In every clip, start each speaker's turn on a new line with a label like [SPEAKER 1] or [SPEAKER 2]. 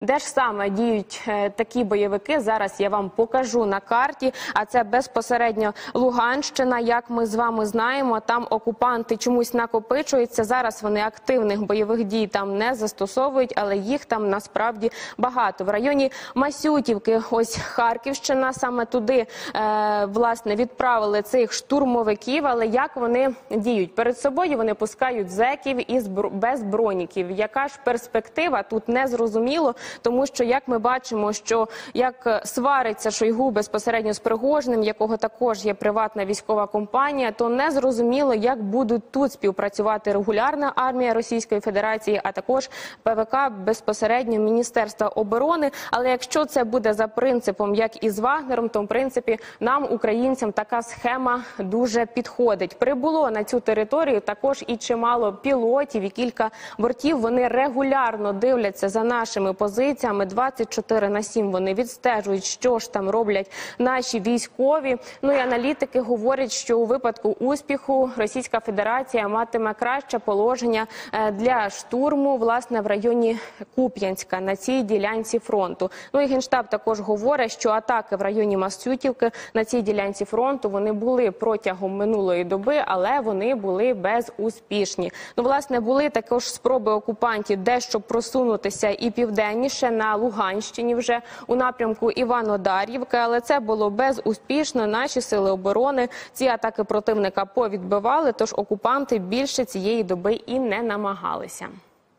[SPEAKER 1] Де ж саме діють такі бойовики, зараз я вам покажу на карті. А це безпосередньо Луганщина, як ми з вами знаємо. Там окупанти чомусь накопичуються. Зараз вони активних бойових дій там не застосовують, але їх там насправді багато. В районі Масютівки, ось Харківщина, саме туди, власне, відправили цих штурмовиків. Але як вони діють? Перед собою вони пускають зеків без броніків. Яка ж перспектива? Тут не зрозуміло, тому що, як ми бачимо, що як свариться Шойгу безпосередньо з Пригожиним, якого також є приватна військова компанія, то не зрозуміло, як будуть тут співпрацювати регулярна армія Російської Федерації, а також ПВК безпосередньо Міністерства оборони. Але якщо це буде за принципом, як і з Вагнером, то в принципі нам, українцям, така схема дуже підходить. Прибуло на цю територію також і чимало пілотів, і кілька бортів. Вони регулярно дивляться за нашими позиціями. 24/7 вони відстежують, що ж там роблять наші військові. Ну і аналітики говорять, що у випадку успіху Російська Федерація матиме краще положення для штурму, власне, в районі Куп'янська, на цій ділянці фронту. Ну і Генштаб також говорить, що атаки в районі Масютівки на цій ділянці фронту, вони були протягом минулої доби, але вони були безуспішні. Ну, власне, були також спроби окупантів дещо просунутися і південніше, на Луганщині вже, у напрямку Івано-Дар'ївки, але це було безуспішно. Наші сили оборони ці атаки противника повідбивали, тож окупанти більше цієї доби і не намагалися.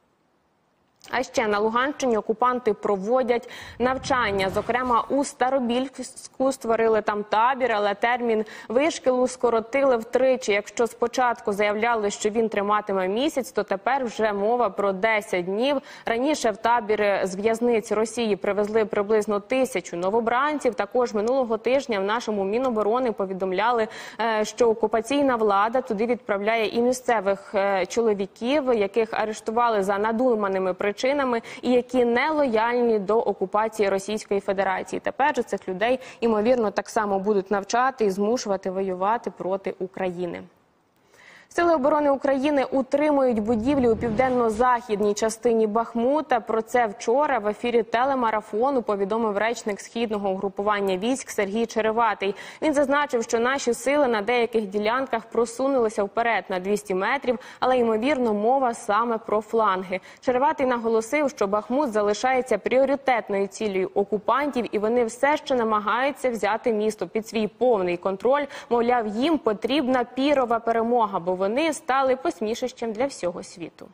[SPEAKER 1] А ще на Луганщині окупанти проводять навчання. Зокрема, у Старобільську створили там табір, але термін вишкілу скоротили втричі. Якщо спочатку заявляли, що він триматиме місяць, то тепер вже мова про 10 днів. Раніше в табір з в'язниць Росії привезли приблизно 1000 новобранців. Також минулого тижня в нашому Міноборони повідомляли, що окупаційна влада туди відправляє і місцевих чоловіків, яких арештували за надуманими причинами, і які не лояльні до окупації Російської Федерації. Тепер же цих людей, ймовірно, так само будуть навчати і змушувати воювати проти України. Сили оборони України утримують будівлі у південно-західній частині Бахмута. Про це вчора в ефірі телемарафону повідомив речник східного угрупування військ Сергій Череватий. Він зазначив, що наші сили на деяких ділянках просунулися вперед на 200 метрів, але, ймовірно, мова саме про фланги. Череватий наголосив, що Бахмут залишається пріоритетною цілею окупантів, і вони все ще намагаються взяти місто під свій повний контроль. Мовляв, їм потрібна пірова перемога, бо вони стали посмішищем для всього світу.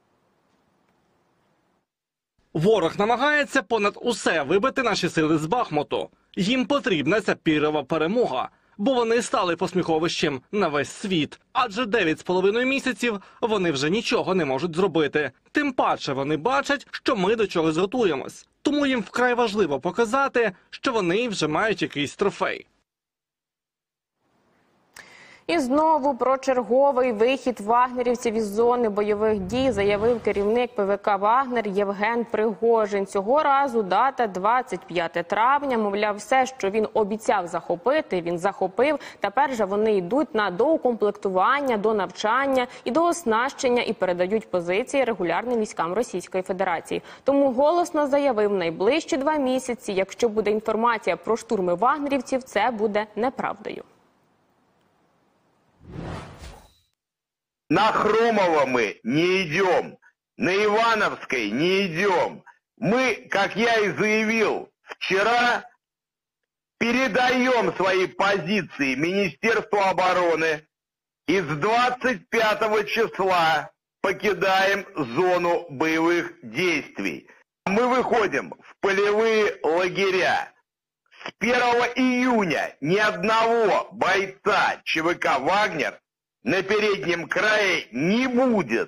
[SPEAKER 2] Ворог намагається понад усе вибити наші сили з Бахмуту. Їм потрібна ця пірова перемога, бо вони стали посміховищем на весь світ. Адже 9,5 місяців вони вже нічого не можуть зробити. Тим паче вони бачать, що ми до чогось готуємось. Тому їм вкрай важливо показати, що вони вже мають якийсь трофей.
[SPEAKER 1] І знову про черговий вихід вагнерівців із зони бойових дій заявив керівник ПВК «Вагнер» Євген Пригожин. Цього разу дата 25 травня. Мовляв, все, що він обіцяв захопити, він захопив. Тепер же вони йдуть на доукомплектування, до навчання і до оснащення і передають позиції регулярним військам Російської Федерації. Тому голосно заявив, найближчі 2 місяці, якщо буде інформація про штурми вагнерівців, це буде неправдою.
[SPEAKER 3] На Хромово мы не идем, на Ивановской не идем. Мы, как я и заявил вчера, передаем свои позиции Министерству обороны и с 25 числа покидаем зону боевых действий. Мы выходим в полевые лагеря. С 1 июня ни одного бойца ЧВК «Вагнер» на переднем крае не будет.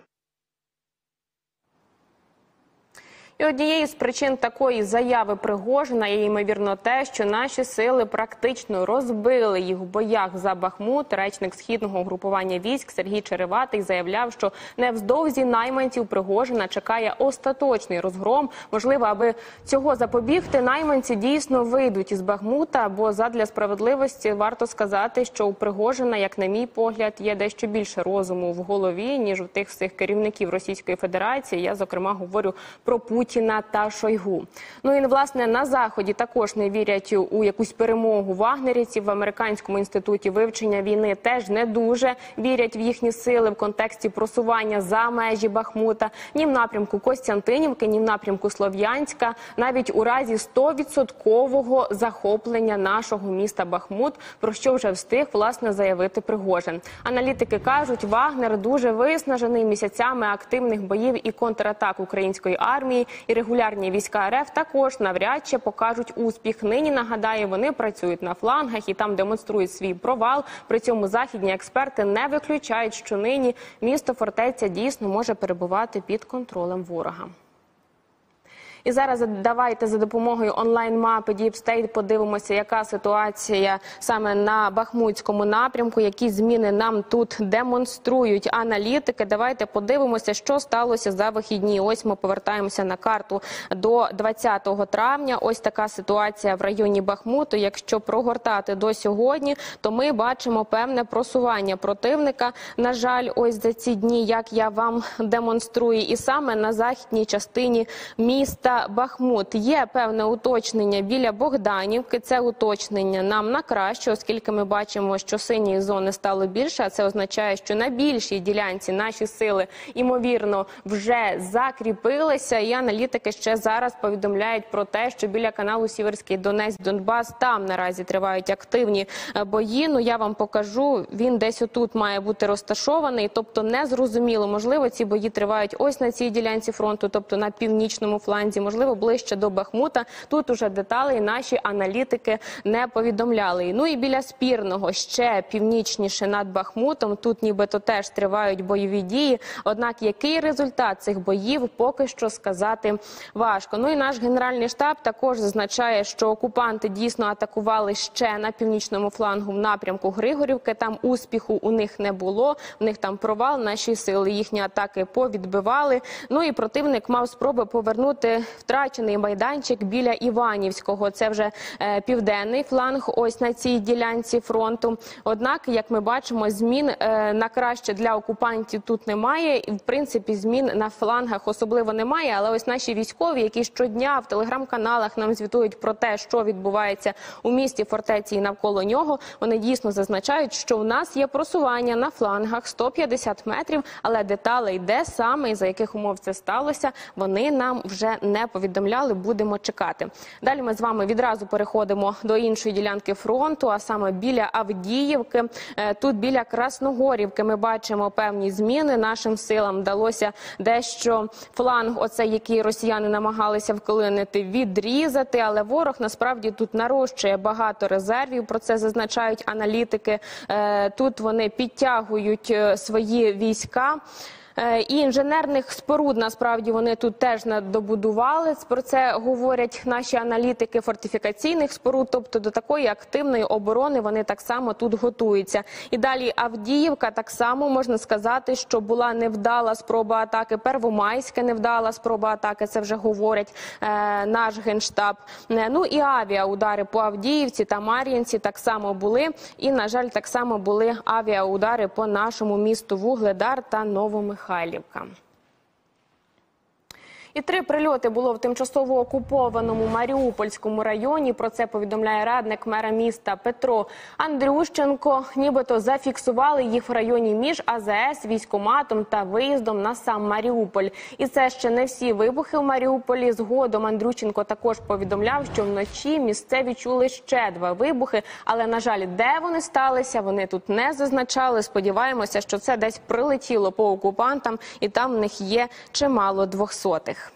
[SPEAKER 1] І однією з причин такої заяви Пригожина є, ймовірно, те, що наші сили практично розбили їх в боях за Бахмут. Речник східного угрупування військ Сергій Череватий заявляв, що невдовзі найманців Пригожина чекає остаточний розгром. Можливо, аби цього запобігти, найманці дійсно вийдуть із Бахмута, бо задля справедливості варто сказати, що у Пригожина, як на мій погляд, є дещо більше розуму в голові, ніж у тих всіх керівників Російської Федерації. Я, зокрема, говорю про Путіна Путіна та Шойгу. Ну і, власне, на Заході також не вірять у якусь перемогу вагнерівців. В Американському інституті вивчення війни теж не дуже вірять в їхні сили в контексті просування за межі Бахмута, ні в напрямку Костянтинівки, ні в напрямку Слов'янська, навіть у разі 100% захоплення нашого міста Бахмут, про що вже встиг, власне, заявити Пригожин. Аналітики кажуть, Вагнер дуже виснажений місяцями активних боїв і контратак української армії, і регулярні війська РФ також навряд чи покажуть успіх. Нині, нагадаю, вони працюють на флангах і там демонструють свій провал. При цьому західні експерти не виключають, що нині місто-фортеця дійсно може перебувати під контролем ворога. І зараз давайте за допомогою онлайн-мапи Deep State подивимося, яка ситуація саме на Бахмутському напрямку, які зміни нам тут демонструють аналітики. Давайте подивимося, що сталося за вихідні. Ось ми повертаємося на карту до 20 травня. Ось така ситуація в районі Бахмуту. Якщо прогортати до сьогодні, то ми бачимо певне просування противника. На жаль, ось за ці дні, як я вам демонструю, і саме на західній частині міста Бахмут. Є певне уточнення біля Богданівки. Це уточнення нам на краще, оскільки ми бачимо, що синьої зони стало більше, а це означає, що на більшій ділянці наші сили, ймовірно, вже закріпилися. І аналітики ще зараз повідомляють про те, що біля каналу Сіверський Донець-Донбас там наразі тривають активні бої. Ну, я вам покажу, він десь отут має бути розташований, тобто не зрозуміло, можливо, ці бої тривають ось на цій ділянці фронту, тобто на північному фланзі, можливо, ближче до Бахмута. Тут уже деталей наші аналітики не повідомляли. Ну і біля Спірного, ще північніше над Бахмутом, тут нібито теж тривають бойові дії. Однак який результат цих боїв, поки що сказати важко. Ну і наш Генеральний штаб також зазначає, що окупанти дійсно атакували ще на північному флангу в напрямку Григорівки. Там успіху у них не було, в них там провал, наші сили їхні атаки повідбивали. Ну і противник мав спроби повернути втрачений майданчик біля Іванівського. Це вже південний фланг ось на цій ділянці фронту. Однак, як ми бачимо, змін на краще для окупантів тут немає. І, в принципі, змін на флангах особливо немає. Але ось наші військові, які щодня в телеграм-каналах нам звітують про те, що відбувається у місті, фортеці і навколо нього, вони дійсно зазначають, що у нас є просування на флангах 150 метрів, але деталей, де саме і за яких умов це сталося, вони нам вже не повідомляли, будемо чекати. Далі ми з вами відразу переходимо до іншої ділянки фронту, а саме біля Авдіївки. Тут біля Красногорівки ми бачимо певні зміни. Нашим силам вдалося дещо фланг, оцей, який росіяни намагалися вклинити, відрізати, але ворог насправді тут нарощує багато резервів, про це зазначають аналітики. Тут вони підтягують свої війська. І інженерних споруд, насправді, вони тут теж добудували. Про це говорять наші аналітики, фортифікаційних споруд, тобто до такої активної оборони вони так само тут готуються. І далі Авдіївка, так само можна сказати, що була невдала спроба атаки, Первомайська невдала спроба атаки, це вже говорять наш Генштаб. Ну і авіаудари по Авдіївці та Мар'їнці так само були. І, на жаль, так само були авіаудари по нашому місту Вугледар та Новомихайлівка. І 3 прильоти було в тимчасово окупованому Маріупольському районі. Про це повідомляє радник мера міста Петро Андрющенко. Нібито зафіксували їх в районі між АЗС, військкоматом та виїздом на сам Маріуполь. І це ще не всі вибухи в Маріуполі. Згодом Андрющенко також повідомляв, що вночі місцеві чули ще 2 вибухи. Але, на жаль, де вони сталися, вони тут не зазначали. Сподіваємося, що це десь прилетіло по окупантам, і там в них є чимало двохсотих.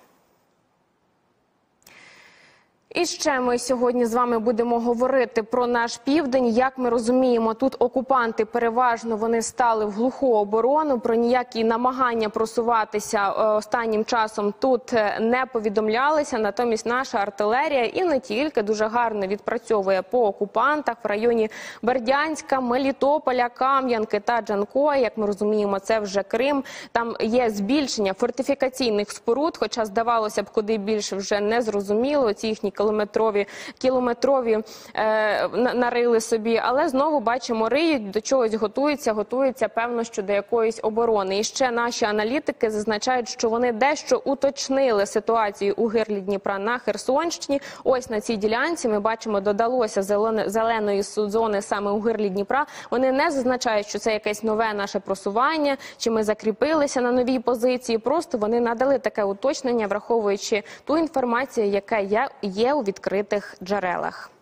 [SPEAKER 1] І ще ми сьогодні з вами будемо говорити про наш південь. Як ми розуміємо, тут окупанти переважно вони стали в глуху оборону. Про ніякі намагання просуватися останнім часом тут не повідомлялися. Натомість наша артилерія і не тільки дуже гарно відпрацьовує по окупантах в районі Бердянська, Мелітополя, Кам'янки та Джанкої. Як ми розуміємо, це вже Крим. Там є збільшення фортифікаційних споруд, хоча здавалося б, куди більше вже не зрозуміло. Ці їхні кілометрові нарили собі, але знову бачимо, риють, до чогось готуються, певно, що до якоїсь оборони. І ще наші аналітики зазначають, що вони дещо уточнили ситуацію у гирлі Дніпра на Херсонщині. Ось на цій ділянці ми бачимо, додалося зеленої зони саме у гирлі Дніпра. Вони не зазначають, що це якесь нове наше просування, чи ми закріпилися на новій позиції. Просто вони надали таке уточнення, враховуючи ту інформацію, яка є у відкритих джерелах.